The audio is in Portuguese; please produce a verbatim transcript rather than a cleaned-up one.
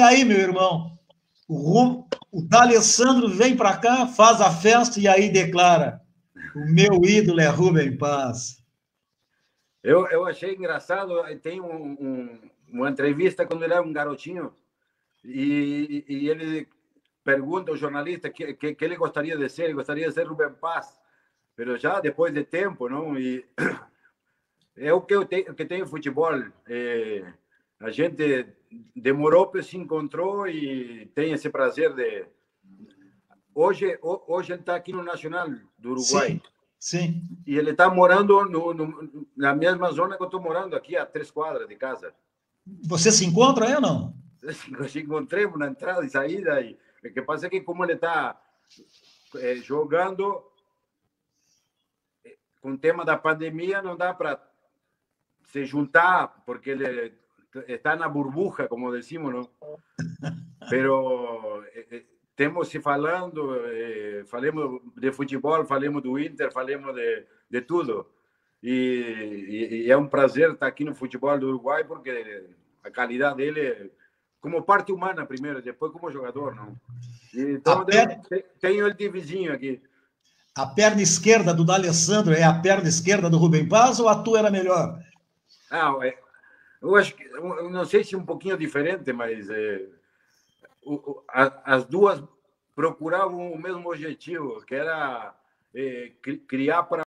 aí, meu irmão, o, Ru... o D'Alessandro vem para cá, faz a festa e aí declara: o meu ídolo é Rubem Paz. Eu, eu achei engraçado, tem um, um, uma entrevista quando ele era um garotinho e, e ele pergunta ao jornalista que, que, que ele gostaria de ser, ele gostaria de ser Rubem Paz, mas já depois de tempo, não? E é o que eu tenho, que tem futebol. É, a gente demorou para se encontrou e tem esse prazer de hoje hoje ele está aqui no Nacional do Uruguai. Sim, sim. E ele está morando no, no, na mesma zona que eu estou morando aqui, a três quadras de casa. Você se encontra aí ou não? Nos encontramos na entrada e saída. E o que passa é que como ele está é, jogando com o tema da pandemia, não dá para se juntar, porque ele está na burbuja, como decimos, não? Pero eh, temos se falando, eh, falemos de futebol, falemos do Inter, falemos de, de tudo. E, e, e é um prazer estar aqui no futebol do Uruguai, porque a qualidade dele, como parte humana primeiro, depois como jogador, não? E, então, per... eu tenho ele de vizinho aqui. A perna esquerda do D'Alessandro é a perna esquerda do Rubem Paz ou a tua era melhor? Ah, eu acho que, eu não sei se é um pouquinho diferente, mas é, o, a, as duas procuravam o mesmo objetivo, que era é, criar para